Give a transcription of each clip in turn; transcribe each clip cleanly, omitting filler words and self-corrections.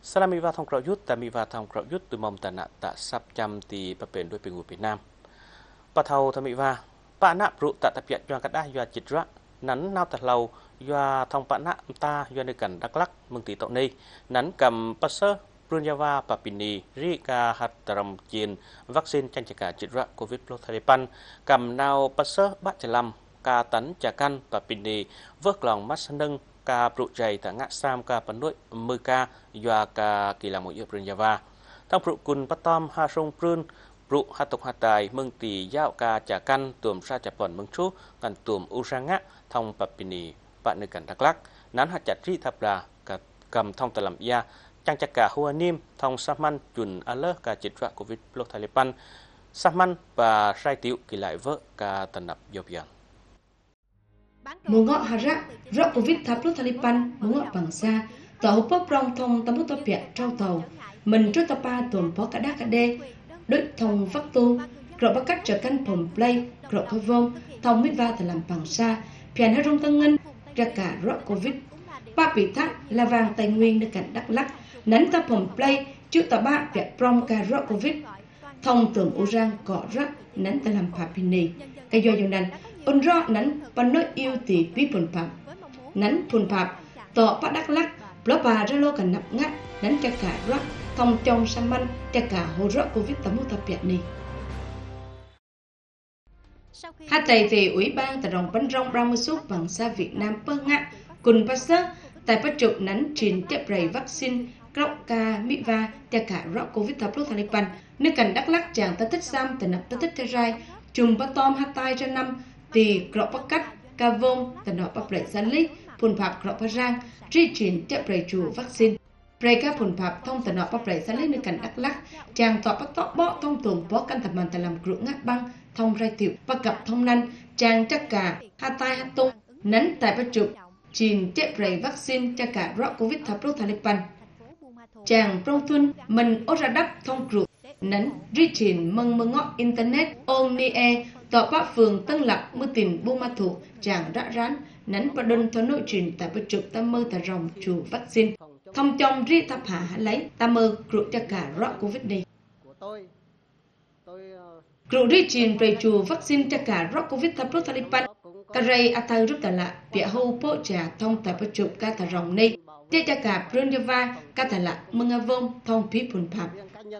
Salami va thong krau yut tami va thong krau yut tu mom tana ta sap cham ti papen doi pingu Việt Nam. Pa thau thami va pa na pru ta tapiat yuan kadah yua chitra nan nau ta lau yua thong pa na ta yua ne kan Đắk Lắk mừng ti tau nei nan kam passer Prunjava papini rika hataram chin vaccine chan chaka chitra covid plus thalipan kam nau passer ba chalam ka tan chakan papini vớt lòng mắt nâng ka pru jai ta ngã sam ka panoi mười ka yua ka kilamu yu Prunjava thong pru kun patom ha song prun pru hatok hatai mừng ti yao ka chakan tuom sa chapon mừng chu kan tuom usanga thong papini pa ne kan Đắk Lắk nan ha chat ri thapla ka kam thong talam ya trang chặt cả hua nim thong saman chun alơ cả chitra covid plus thalipan saman và sai tiểu kỳ lại vợ cả tận nập dọc dàng mùa ngọ hara rọ covid plus thalipan mùa ngọ bằng xa tàu bốc rong thong tấm tàu bẹt trao tàu mình trôi tapa tuần phó cả đá cả đê đối thong phát tu rồi bắt cách trở căn phòng play rồi khơi vông thong mít va thì làm bằng xa pian hay rong tăng ngân ra cả rọ covid ba bị thắt là vàng tài nguyên nơi cạnh Đắk Lắk nắn ta phòng play trước ta ba vẹt prom ca rọ covid thông tưởng u rang cọ rắc nắn ta làm phạm pini cái do dòng đàn ôn rọ nắn pan nói yêu tỷ quý phun phạm nắn phun phạm tọ bắt Đắk Lắk ló bà ra lô cả nạp ngắt nắn cho cả rọ thông trong saman cho cả hồ rọ covid tấm một tập này hai tay về ủy ban tại rồng bánh rong Bramusuk bằng xa Việt Nam pơ ngạ cùng passer tại bắt chụp nắn truyền tiếp rầy vaccine Croca Miva cho cả rọ covid plus thalipan nơi cảnh Đắk Lắk chàng ta thích sam tại nạp ta thích thế rai chùm ba tom hai tay cho năm thì cọ bắt cách ca vông tại nọ bắt rầy san lít phun phạp cọ bắt rang tri truyền tiếp rầy chủ vaccine rầy ca phun phạp thông tại nọ bắt rầy san lít nơi cảnh Đắk Lắk chàng tọ bắt tọ bọ thông tuồng bó căn tập màn tại làm cựu ngắt băng thông rai tiểu bắt gặp thông năn chàng chắc cả hai tay hai tung nắn tại bắt chụp truyền tiếp rầy vaccine cho cả rọ covid plus thalipan chàng prong thun mình ô ra đắp thông cựu nắn duy truyền mừng mừng ngõ internet ôn nie tọ bác phường Tân Lập mưa tìm bu ma thủ chàng rã rán nắn và đơn thọ nội truyền tại bắt chụp ta mơ tại rồng chủ vaccine thông trong ri thập hạ lấy ta mơ cựu cho cả rọ covid này cựu ri truyền rầy chủ vaccine cho cả rọ covid plus thalipan cà rây atai rút tà lạ bịa hô bộ trà thông tại bắt chụp ca tà rồng này để cho cả Prunjava ca tà lạ mừng avon thông phí phun phạm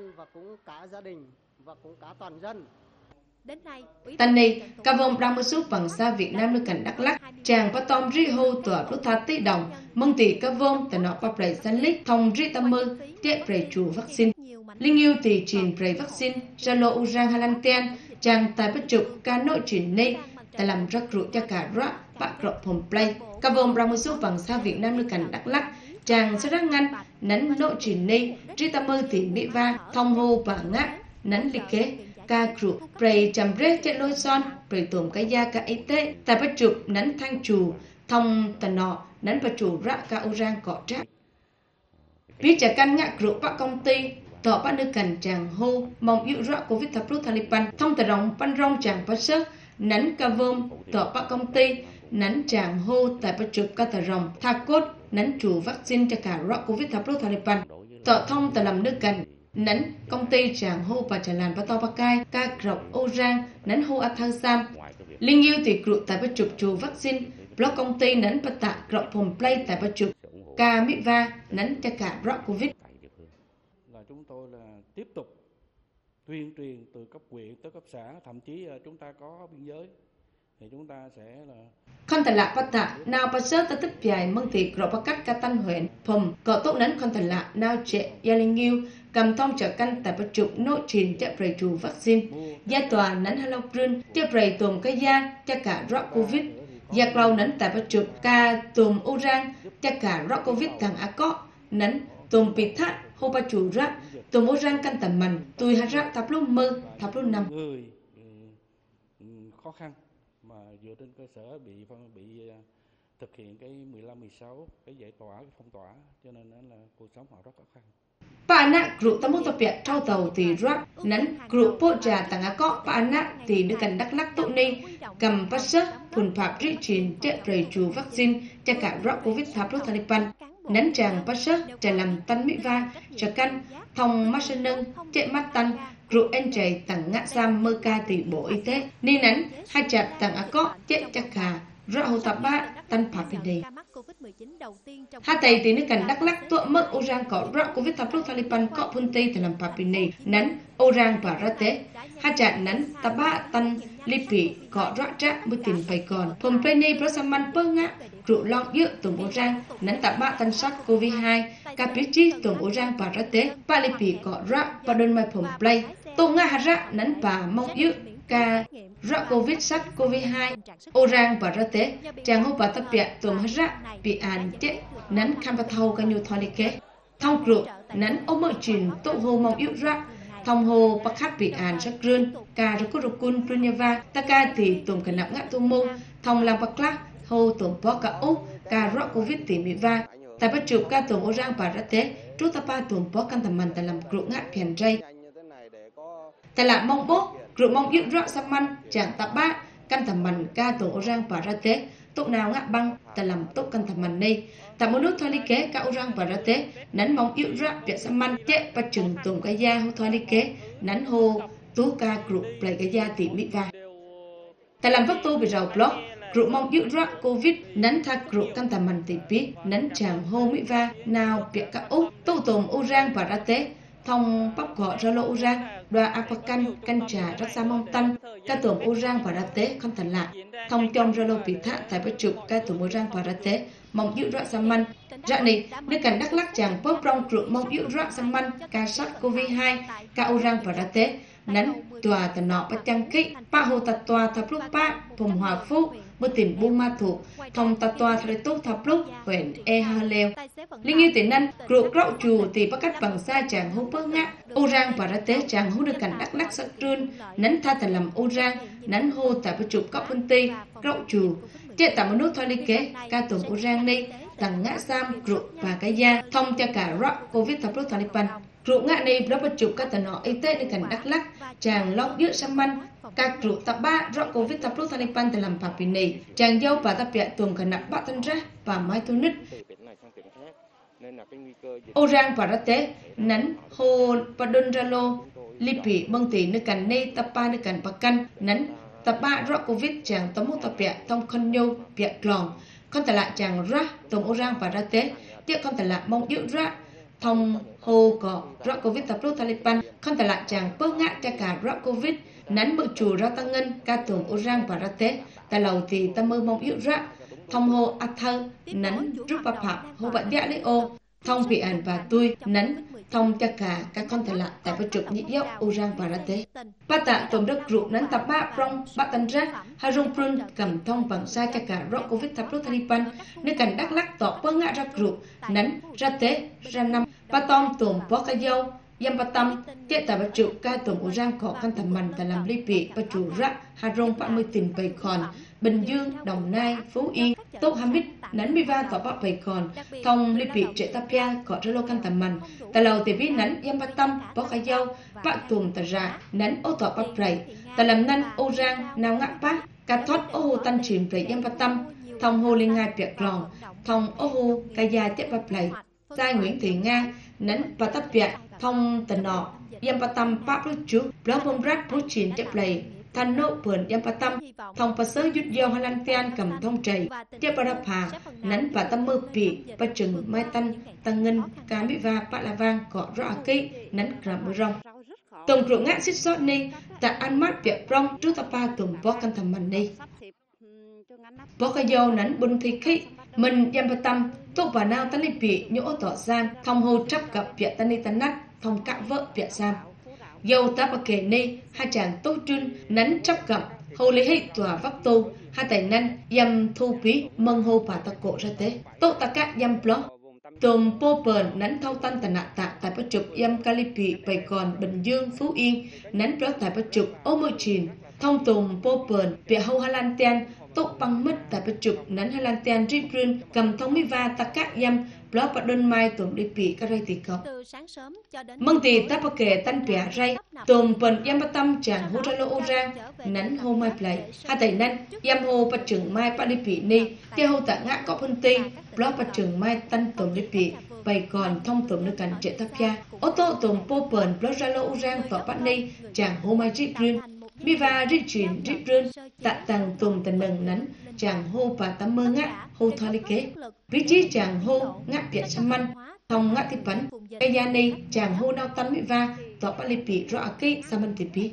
tần này ca vông Bramusuk bằng xa Việt Nam nơi cảnh Đắk Lắk chàng có tom ri hô tòa lúc tha tí đồng mừng tỷ ca vông tại nọ bắp rầy san lít thông ri tâm mơ để rầy chủ vaccine linh yêu tỷ truyền rầy vaccine Jalo Urang Halanten chàng tại bắt chụp ca nội truyền này tại làm rắc rụi cho cả rap bạc rộng phòng play ca vông Bramusuk bằng xa Việt Nam nơi cảnh Đắk Lắk chàng sẽ rắc ngăn nắn nội truyền này tri tâm mơ tỷ mỹ va thông hô và ngát nắn liệt kế ca rụi prey chầm rê trên lôi son prey tuồng cái da cả y tế tại bắt chụp nắn thang chù thông tần nọ nắn bắt chù rạ ca urang cọ trác biết trả căn ngạ rụi bác công ty tỏ bác nơi cảnh chàng hô mong yêu rạ covid plus thalipan thông tờ rồng pan rong chàng phát sức nắn ca vôm tỏ bác công ty nắn chàng hô tại bắt chụp ca tờ rồng tha cốt nắn chủ vaccine cho cả rạ covid plus thalipan tỏ thông tờ làm nước cảnh nắn công ty chàng hô và trả làn bắt to bác cai ca rộng ô rang nắn hô a thang sam linh yêu thì cựu tại bắt chụp chủ vaccine blog công ty nắn bắt tạ rộng phòng play tại bắt chụp ca mỹ va nắn cho cả rạ covid là chúng tôi là tiếp tục tuyên truyền từ cấp huyện tới cấp xã, thậm chí chúng ta có biên giới thì chúng ta sẽ là con tần lạ bắt tạ nào bắt sớt ta tích dài mong tỷ rồi bắt cắt ca tân huyện phòng cọ tốt nắn con tần lạ nào trẻ gia linh yêu cầm thông trở căn tại bắt chụp nội truyền cho rầy chủ vaccine gia tòa nắn hello prun cho rầy tuồng cái da cho cả rọ covid gia clau nắn tại bắt chụp ca tuồng urang cho cả rọ covid thằng á có nắn tuồng bị thắt hô ba chủ rác tuồng urang căn tầm mần tùy hạt rác thập lúc mơ thập lúc năm người khó khăn mà dựa trên cơ sở bị thực hiện cái 15-16 cái giải tỏa cái phong tỏa cho nên là cuộc sống họ rất khó khăn. Pa anak grup tamu tapia trao tàu thì rap nắn grup po trà tàng á có pa anak thì nước cảnh Đắk Lắk tụ ni cầm passer phun phạm rỉ truyền chạy rầy chủ vaccine cho cả rap covid plus thalipan nắn chàng bắt sức trả làm tân mỹ va cho căn thông mắt sơn nâng chạy mắt tân rượu anh chạy tặng ngã giam mơ ca tỷ bộ y tế nên nắn hai chặt tặng á có chạy chắc khả rõ hồ tập ba tân phá bình đề hai tay tí nước cảnh Đắk Lắk tụa mất ô rang có rõ covid tập lúc Taliban có phun tây từ làm phá bình đề nắn ô rang và ra tế hai chặt nắn tập ba tân lipi có rõ trác mới tìm phải còn phồng pleni prosaman bơ ngã rượu long dựa tổng ô rang nắn tập ba tân sát covid 2 capichi tổng ô rang và ra tế ba lipi có rõ và đơn mai phồng play tổ nga hà ra nắn và mong dựa ca rõ covid sát covid 2 ô rang và ra tế chàng hô bà tập bịa tổng hà ra bị án chết nắn khám và thâu ca nhu thoa lý kế thông rượu nắn ô mơ trình tổ hồ mong yếu ra thông hồ bắc khát bị án sắc rươn ca rô cô rô cun Pruneva ta ca tỷ tổng cả nặng ngã tô mô thông làm bắc lắc hồ tổng bó cả úc ca rõ covid tỷ mỹ va tại bắt chụp ca tổng ô rang và ra tế trú ta ba tổng bó căn tầm màn tại làm rượu ngã phèn dây tại là mong bố rượu mong yếu rõ xăm măn chàng tập ba căn tầm màn ca tổng ô rang và ra tế tốt nào ngã băng tại làm tốt căn tầm màn này tại một nước thoa lý kế ca ô rang và ra tế nắn mong yếu rõ việc xăm măn chế và chừng tổng cái da hô thoa lý kế nắn hô tú ca rượu lại cái da tỷ mỹ va tại làm vắt tô bị rào blog rượu mong yếu rõ covid nắn tha rượu căn tầm màn tỷ biết nắn chàng hô mỹ va nào việc cả úc tô tổng ô rang và ra tế thông bắp gọ ra lô ô rang đoà apacan căn trà rắc sa mong tân ca tổng ô rang và ra tế không thành lạ thông trong ra lô bị thạ tại bất chụp ca tổng ô rang và ra tế mong yếu rõ sa man ra này nước cảnh Đắk Lắk chàng bóp rong rượu mong yếu rõ sa man ca sát covid 2 ca ô rang và ra tế nắn tòa tà nọ bắt chăng kích pa hồ tà tòa thập lúc pa phùng hòa phúc mơ tìm buôn ma thủ thông tà tòa thầy tốt thập lúc huyện e ha leo linh như tiền năn rượu rau chùa thì bắt cách bằng xa chàng hô bơ ngã ô rang và ra tế chàng hô được cảnh Đắk Lắk sắc trơn nắn tha thành làm ô rang nắn hô tại bất chụp cọp phân tây rau chùa chế tại một nước thoa lý kế ca tổng ô rang này tặng ngã giam rượu và cái da thông cho cả rõ covid thập lúc Taliban rượu ngã này rất bất chụp các tờ nọ y tếในcảnh Đắk Lắk chàng lót dựa xăm măn các rượu tập ba rõ covid thập lúc Taliban tại làm phạt bình này chàng dâu và tập bịa tuồng cả nặng bát thân ra và mai thu nứt ô rang và ra tế nắn hồ và đơn ra lô lipi băng tỷ nơi cảnh này tập ba nơi cảnh bắc căn nắn tập ba rõ covid chàng tóm một tập bịa thông khăn nhô bịa tròn con tại lại chàng ra tổng ô rang và ra tế tiếc con tại lại mong yếu ra thông hồ có rõ covid tập lúc Taliban không tại lại chàng bớt ngã cho cả rõ covid nắn bự chủ ra tăng ngân ca tổng ô rang và ra tế tại lầu thì ta mơ mong yếu ra thông hồ ắt thơ nắn rút bạp hạp hồ bạc dạ lấy ô thông bị ảnh và tôi nắn thông cho cả các con tại lại tại bất trực nhị dốc ô rang và ra tế ba tạ tổng đất rượu nắn tập ba prong ba tân rác hai rung prun cầm thông bằng xa cho cả rõ covid tập lúc Taliban nơi cảnh Đắk Lắk tỏ bớt ngã ra rượu nắn ra tế ra năm ba tom tổng bó ca dâu yam ba tâm chế tại bất trực ca tổng ô rang khó căn thầm mặn tại làm ly bị bất chủ rác hai rung 30 tỉnh bầy khòn Bình Dương, Đồng Nai, Phú Yên, Tốt Hamid, nắn mi va tỏ bọ bầy còn, thông li bị trệ ta pia có ra lô căn tầm mần, ta lầu tỷ vi nắn yam ba tâm, bó khai dâu, bạc tùm ta ra, nắn ô tỏ bắp rầy, ta làm năn ô rang, nào ngã bác, ca thoát ô hồ tân chìm rầy yam ba tâm, thông hồ linh ngai biạc lòng, thông ô hồ ca gia tiếp bắp rầy, giai Nguyễn Thị Nga, nắn và tắp biạc, thông tần nọ, yam ba tâm bác lúc chú, blá bông rác bút chìm tiếp rầy, thanh nô vườn yam pa tâm thông pa sớ dút dao halan tian cầm thông chảy tiếp pa đapa nắn và tâm mơ bị pa chừng mai tân tăng ngân cá mỹ va pa la vang cọ rõ kỹ nắn gram mơ rong tổng rượu ngã xích sót ni tại ăn mát việc rong trước ta pa tùng bó căn thầm mình đi bó cái dâu nắn bun thi khí mình yam pa tâm tốt và nao tani bị nhỗ tỏ giam thông hồ chấp gặp việc tani tan nát thông cạ vợ việc giam dâu ta bà kể nê hai chàng tô trưng nắn chấp gặp hồ lý hệ tòa vắc tô hai tài năn yam thu phí mâng hồ bà ta cổ ra tế tô ta cát yam blog tôm pô bờn nắn thâu tân tà nạ tạ tại bất trục yam calipi bày còn Bình Dương Phú Yên nắn blog tại bất trục ô mơ chìn thông tùm pô bờn bịa hâu hà lan ten tục bằng mất tại bạch chụp nắn hay lan tiền rip run cầm thông mi va ta các yam blog và đơn mai tụng đi bị các ray tỷ cộng mong tỷ ta bạc kể tan bẻ ray tụng bần yam bắt tâm chàng hô ra lô ô rang nắn hô mai play hai tay năn yam hô bạch chừng mai bạc đi bị ni kia hô tạ ngã có phân ti blog bạch chừng mai tan tụng đi bị bày còn thông tụng nước cảnh trẻ tháp kia ô tô tụng po bần blog ra lô ô rang tọa bạc ni chàng hô mai rip run mi va rip chuyển rip run tạ tàng tụng tần nâng nắn chàng hô bà tắm mơ ngã hô thoa lý kế vị trí chàng hô ngã biệt xăm măn thông ngã tiếp bắn cây gia ni chàng hô nao tắm mỹ va tỏ bát lì bị rõ kỹ sa mân tiếp bí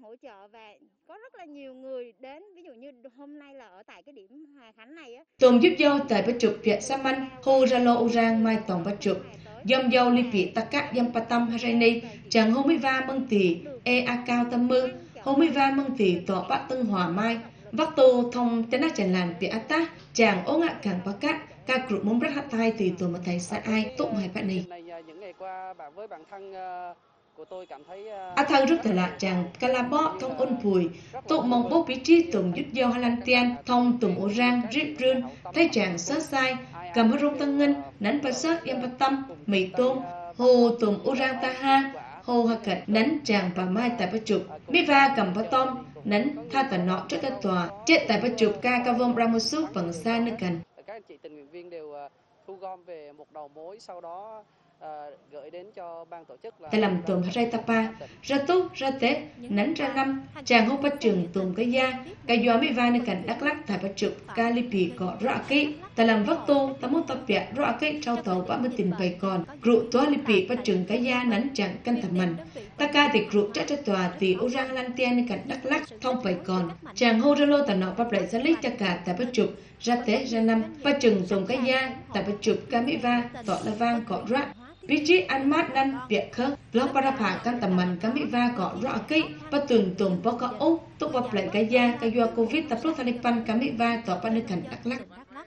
nhiều người đến, ví dụ như hôm nay là ở tại cái điểm Hòa Khánh này á. Tùng giúp dâu tại bát chụp Việt Sa Man, hô ra lô u rang mai tòng bát chụp. Dâm dâu li vị ta cát dâm pa tâm harani, chàng hô mi va mâng tỷ e a cao tâm mơ, hô mi va mâng tỷ tỏ bát tân hòa mai, vắc tô thông tên á chàng làn Việt Ata, chàng ố ngạ càng bát cát, ca cụt mông rất hát tai từ tụi mà thấy xa ai tụng hai bạn này. Những ngày qua với bản thân của tôi cảm thấy thằng rất là chàng calabo thông ôn phùi tụng mong bố bí trí tụng giúp dâu hai lan tiền thông tụng ô rang rip run thấy chàng sớ sai cầm hơ rung tăng ngân nắn pa sớt yam pa tâm mì tôm hồ tụng ô rang ta ha hồ ha cật nắn chàng bà mai tại ba chụp mi va cầm pa tom nắn tha tận nọ trước cái tòa chết tại ba chụp ca ca vông ramusuk bằng xa nước cần. Các anh chị tình nguyện viên đều thu gom về một đầu mối sau đó gửi đến cho ban tổ chức là tại làm tùm ray tapa ra tốt ra tết nắn ra năm chàng hô bắt trường tùm cái da cái doa mi va nơi cảnh đắk lắc tại bắt chụp ca li pì cọ rõ kỹ tại làm vắt tô ta muốn tập vẽ rõ kỹ trao tàu bả mới tình bày còn rượu toa li pì bắt trường cái da nắn chàng căn thầm mình ta ca thì rượu chắc cho tòa thì ô rang lan tiên nơi cảnh đắk lắc thông bày còn chàng hô ra lô tà nọ bắp lại ra lít cho cả tại bắt chụp ra tết ra năm bắt trường tùm cái da tại bắt chụp ca mi va tọ là vang cọ rõ vị trí ăn mát năn việc khớp lót para phà căn tầm mình cá mỹ va cọ rõ kỹ bắt tường tùng bó có ốc tốt bắp lại cái da cái do covid tập lúc thalipan pan cá mỹ va tỏ ban nước cảnh đắk lắc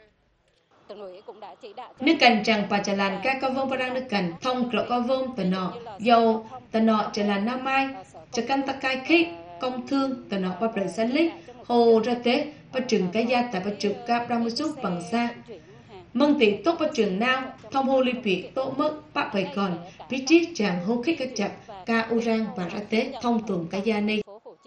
nước cảnh chẳng bà trả làn ca cao vông parang nước cảnh thông cọ cao vông tờ nọ dầu tờ nọ trả làn nam mai trả căn ta cai khích công thương tờ nọ bắp lại san lít hồ ra tết bắt chừng cái da tại bắt chụp ca pramusuk bằng da mừng tỷ tốt bắt trường nào thông hô li bị tốt mất bác bày còn vị trí chàng hô khích các chập ca u rang và ra tết thông tùng cái gia ni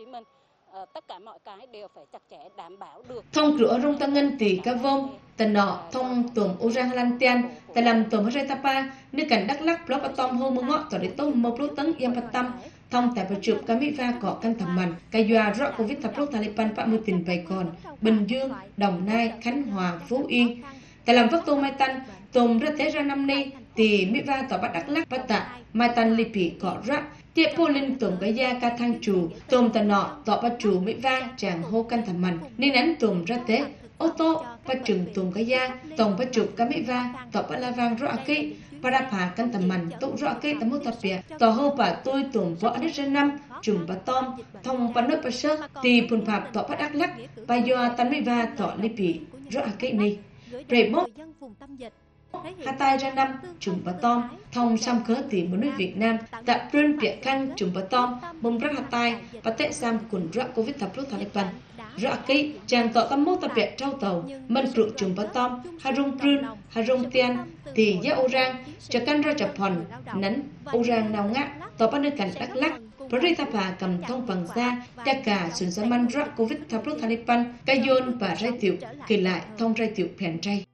thông cửa rung tăng ngân tỷ ca vông tần nọ thông tùng u rang lan tiên tại làm tùng hơi tapa nước cảnh đắk lắc blog atom hô mưa ngọ tỏ để tông mơ blog tấn yam patam thông tại bờ chụp cá mỹ va cọ căn thầm mình cái doa rõ covid tập lúc taliban bác mưa tình bày còn Bình Dương Đồng Nai Khánh Hòa Phú Yên tại làm vắt tô mai tan tôm ra thế ra năm nay thì mỹ va tỏ bắt đắk lắc bắt tạ mai tan li pì cọ rác tiệp po linh tôm cái da ca thang chù tôm tần nọ tỏ bắt chù mỹ va chàng hô căn thầm mình nên đánh tôm ra thế ô tô bắt chừng tôm cái da tôm bắt chụp cá mỹ va tỏ bắt la vang rõ kỹ para phà căn thầm mình tụ rõ kỹ tấm mốt tập bịa tỏ hô bà tôi tôm võ đất ra năm chùm bắt tom thông bắt nước bắt sơ thì phun phạm tỏ bắt đắk lắc bà do tan mỹ va tỏ li pì rõ kỹ này Rệ mốt hai tay ra năm chùm bà tom thông xăm khớ tỷ một nước Việt Nam tập rên việc khăn chùm bà tom mông rất hai tay và tệ xăm cùng rõ covid tập lúc Taliban rõ kỹ chàng tỏ tâm mốt tập biệt trao tàu mân rượu chùm bà tom hai rung rên hai rung tiên thì giá ô rang cho căn ra chập hòn nắn ô rang nào ngã tỏ bắt nước cảnh đắk lắc Pari Thapa cầm thông bằng da, tất cả sườn sa man rõ covid tập lúc Taliban, cây yôn và rai tiểu kỳ lại thông rai tiểu phèn ray.